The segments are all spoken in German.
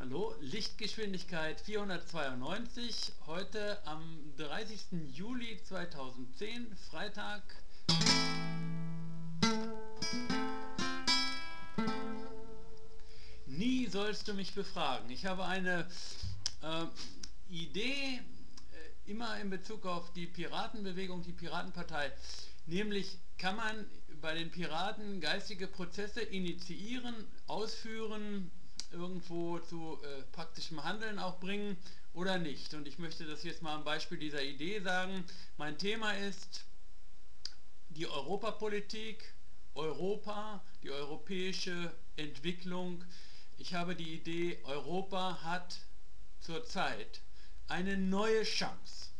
Hallo, Lichtgeschwindigkeit 492, heute am 30. Juli 2010, Freitag. Nie sollst du mich befragen. Ich habe eine Idee, immer in Bezug auf die Piratenbewegung, die Piratenpartei, nämlich kann man bei den Piraten geistige Prozesse initiieren, ausführen, irgendwo zu praktischem Handeln auch bringen oder nicht. Und ich möchte das jetzt mal am Beispiel dieser Idee sagen. Mein Thema ist die Europapolitik, Europa, die europäische Entwicklung. Ich habe die Idee, Europa hat zurzeit eine neue Chance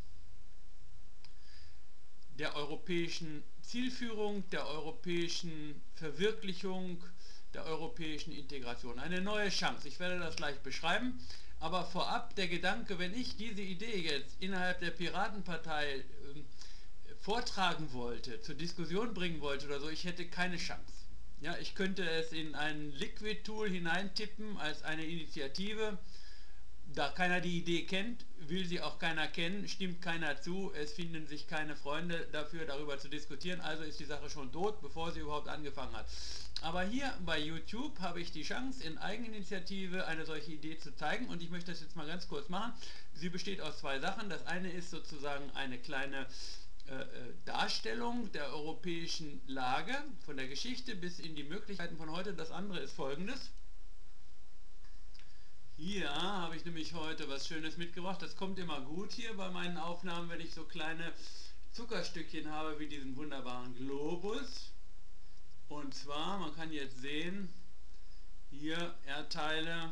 der europäischen Zielführung, der europäischen Verwirklichung, der europäischen Integration. Eine neue Chance. Ich werde das gleich beschreiben. Aber vorab der Gedanke, wenn ich diese Idee jetzt innerhalb der Piratenpartei vortragen wollte, zur Diskussion bringen wollte oder so, ich hätte keine Chance. Ja, ich könnte es in ein Liquid-Tool hineintippen als eine Initiative. Da keiner die Idee kennt, will sie auch keiner kennen, stimmt keiner zu, es finden sich keine Freunde dafür, darüber zu diskutieren, also ist die Sache schon tot, bevor sie überhaupt angefangen hat. Aber hier bei YouTube habe ich die Chance, in Eigeninitiative eine solche Idee zu zeigen, und ich möchte das jetzt mal ganz kurz machen. Sie besteht aus zwei Sachen. Das eine ist sozusagen eine kleine Darstellung der europäischen Lage, von der Geschichte bis in die Möglichkeiten von heute. Das andere ist folgendes. Hier habe ich nämlich heute was Schönes mitgebracht. Das kommt immer gut hier bei meinen Aufnahmen, wenn ich so kleine Zuckerstückchen habe wie diesen wunderbaren Globus. Und zwar, man kann jetzt sehen, hier Erdteile,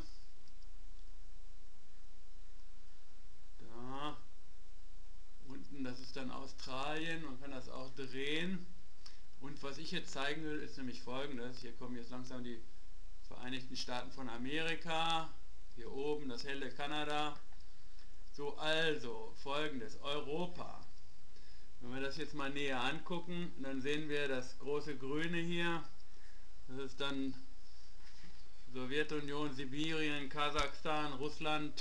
da unten, das ist dann Australien, man kann das auch drehen. Und was ich jetzt zeigen will, ist nämlich folgendes. Hier kommen jetzt langsam die Vereinigten Staaten von Amerika. Hier oben das helle Kanada. So, also folgendes, Europa. Wenn wir das jetzt mal näher angucken, dann sehen wir das große Grüne hier. Das ist dann Sowjetunion, Sibirien, Kasachstan, Russland.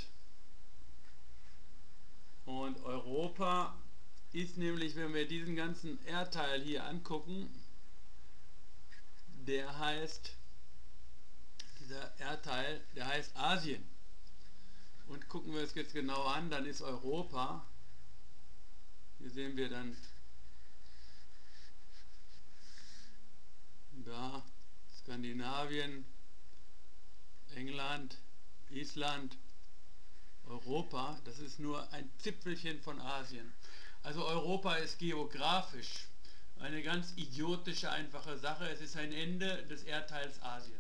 Und Europa ist nämlich, wenn wir diesen ganzen Erdteil hier angucken, der heißt... Dieser Erdteil, der heißt Asien. Und gucken wir es jetzt genau an, dann ist Europa, hier sehen wir dann da Skandinavien, England, Island, Europa, das ist nur ein Zipfelchen von Asien. Also Europa ist geografisch eine ganz idiotische, einfache Sache. Es ist ein Ende des Erdteils Asien.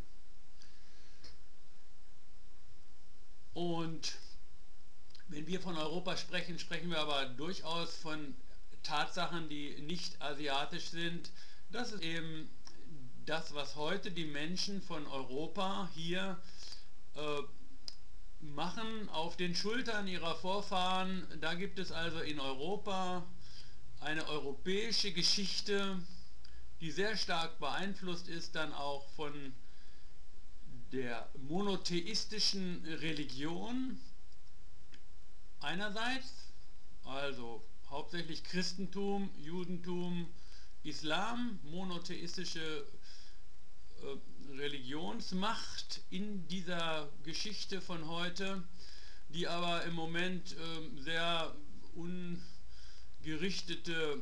Und wenn wir von Europa sprechen, sprechen wir aber durchaus von Tatsachen, die nicht asiatisch sind. Das ist eben das, was heute die Menschen von Europa hier machen, auf den Schultern ihrer Vorfahren. Da gibt es also in Europa eine europäische Geschichte, die sehr stark beeinflusst ist dann auch von der monotheistischen Religion einerseits, also hauptsächlich Christentum, Judentum, Islam, monotheistische Religionsmacht in dieser Geschichte von heute, die aber im Moment sehr ungerichtete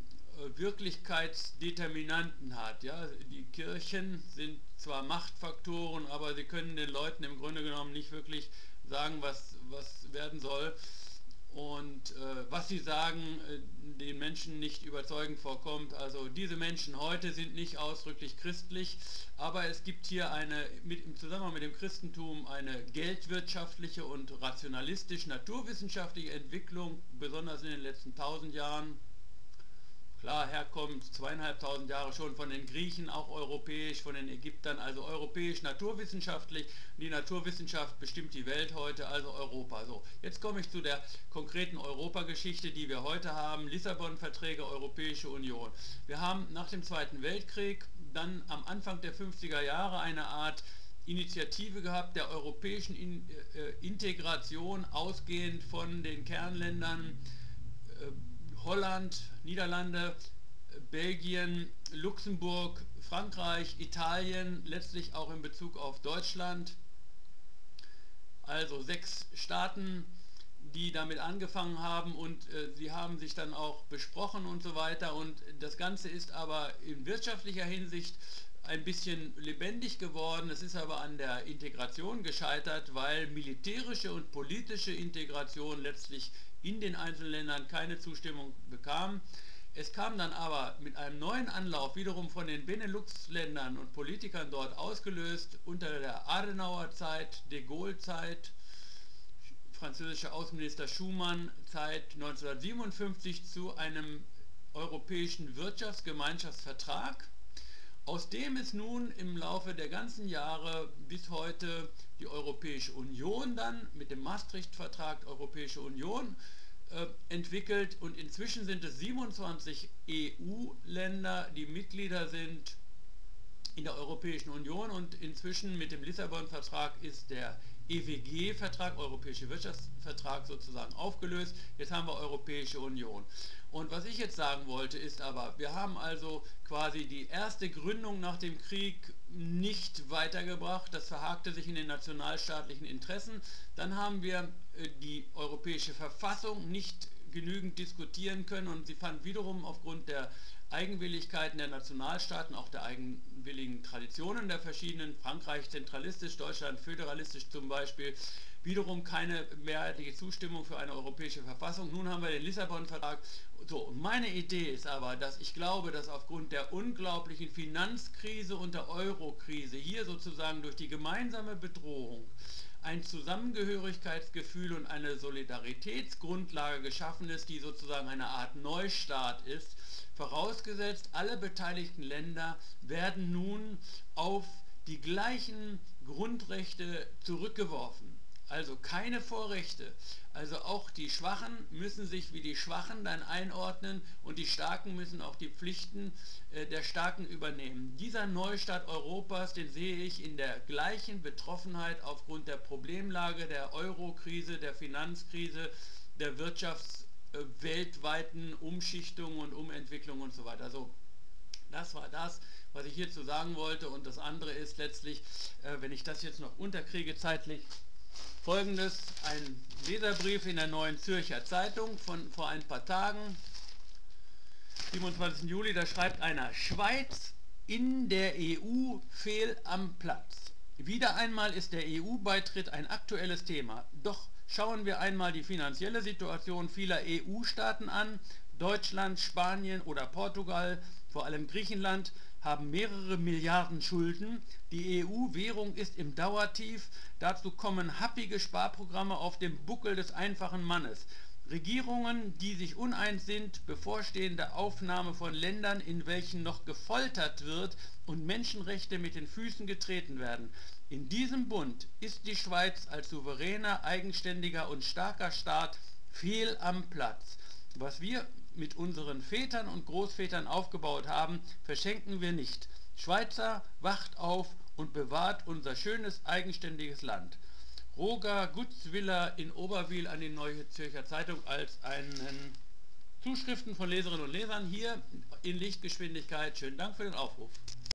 Wirklichkeitsdeterminanten hat. Ja? Die Kirchen sind zwar Machtfaktoren, aber sie können den Leuten im Grunde genommen nicht wirklich sagen, was werden soll. Und was sie sagen, den Menschen nicht überzeugend vorkommt. Also diese Menschen heute sind nicht ausdrücklich christlich, aber es gibt hier im Zusammenhang mit dem Christentum eine geldwirtschaftliche und rationalistisch-naturwissenschaftliche Entwicklung, besonders in den letzten 1000 Jahren. Klar, herkommt 2500 Jahre schon von den Griechen, auch europäisch, von den Ägyptern, also europäisch, naturwissenschaftlich. Die Naturwissenschaft bestimmt die Welt heute, also Europa. So, jetzt komme ich zu der konkreten Europageschichte, die wir heute haben. Lissabon-Verträge, Europäische Union. Wir haben nach dem Zweiten Weltkrieg dann am Anfang der 50er Jahre eine Art Initiative gehabt der europäischen Integration, ausgehend von den Kernländern Holland, Niederlande, Belgien, Luxemburg, Frankreich, Italien, letztlich auch in Bezug auf Deutschland. Also 6 Staaten, die damit angefangen haben, und sie haben sich dann auch besprochen und so weiter, und das Ganze ist aber in wirtschaftlicher Hinsicht ein bisschen lebendig geworden. Es ist aber an der Integration gescheitert, weil militärische und politische Integration letztlich in den einzelnen Ländern keine Zustimmung bekam. Es kam dann aber mit einem neuen Anlauf wiederum von den Benelux-Ländern und Politikern dort ausgelöst unter der Adenauer-Zeit, de Gaulle-Zeit, französischer Außenminister Schumann Zeit 1957 zu einem europäischen Wirtschaftsgemeinschaftsvertrag, aus dem es nun im Laufe der ganzen Jahre bis heute die Europäische Union dann mit dem Maastricht-Vertrag Europäische Union entwickelt, und inzwischen sind es 27 EU-Länder, die Mitglieder sind in der Europäischen Union, und inzwischen mit dem Lissabon-Vertrag ist der EWG-Vertrag, Europäische Wirtschaftsvertrag, sozusagen aufgelöst. Jetzt haben wir Europäische Union. Und was ich jetzt sagen wollte, ist aber, wir haben also quasi die erste Gründung nach dem Krieg nicht weitergebracht. Das verhakte sich in den nationalstaatlichen Interessen. Dann haben wir die europäische Verfassung nicht genügend diskutieren können, und sie fand wiederum aufgrund der Eigenwilligkeiten der Nationalstaaten, auch der eigenwilligen Traditionen der verschiedenen, Frankreich zentralistisch, Deutschland föderalistisch zum Beispiel, wiederum keine mehrheitliche Zustimmung für eine europäische Verfassung. Nun haben wir den Lissabon-Vertrag. So, und meine Idee ist aber, dass ich glaube, dass aufgrund der unglaublichen Finanzkrise und der Eurokrise hier sozusagen durch die gemeinsame Bedrohung ein Zusammengehörigkeitsgefühl und eine Solidaritätsgrundlage geschaffen ist, die sozusagen eine Art Neustart ist, vorausgesetzt, alle beteiligten Länder werden nun auf die gleichen Grundrechte zurückgeworfen. Also keine Vorrechte. Also auch die Schwachen müssen sich wie die Schwachen dann einordnen, und die Starken müssen auch die Pflichten der Starken übernehmen. Dieser Neustart Europas, den sehe ich in der gleichen Betroffenheit aufgrund der Problemlage der Eurokrise, der Finanzkrise, der weltweiten Umschichtung und Umentwicklung und so weiter. Also das war das, was ich hierzu sagen wollte, und das andere ist letztlich, wenn ich das jetzt noch unterkriege zeitlich, Folgendes: ein Leserbrief in der Neuen Zürcher Zeitung von vor ein paar Tagen, 27. Juli, da schreibt einer: Schweiz in der EU fehl am Platz. Wieder einmal ist der EU-Beitritt ein aktuelles Thema. Doch schauen wir einmal die finanzielle Situation vieler EU-Staaten an. Deutschland, Spanien oder Portugal, vor allem Griechenland, haben mehrere Milliarden Schulden. Die EU-Währung ist im Dauertief. Dazu kommen happige Sparprogramme auf dem Buckel des einfachen Mannes. Regierungen, die sich uneins sind, bevorstehende Aufnahme von Ländern, in welchen noch gefoltert wird und Menschenrechte mit den Füßen getreten werden. In diesem Bund ist die Schweiz als souveräner, eigenständiger und starker Staat fehl am Platz. Was wir mit unseren Vätern und Großvätern aufgebaut haben, verschenken wir nicht. Schweizer, wacht auf und bewahrt unser schönes, eigenständiges Land. Roger Gutzwiller in Oberwil an die Neue Zürcher Zeitung als einen Zuschriften von Leserinnen und Lesern hier in Lichtgeschwindigkeit. Schönen Dank für den Aufruf.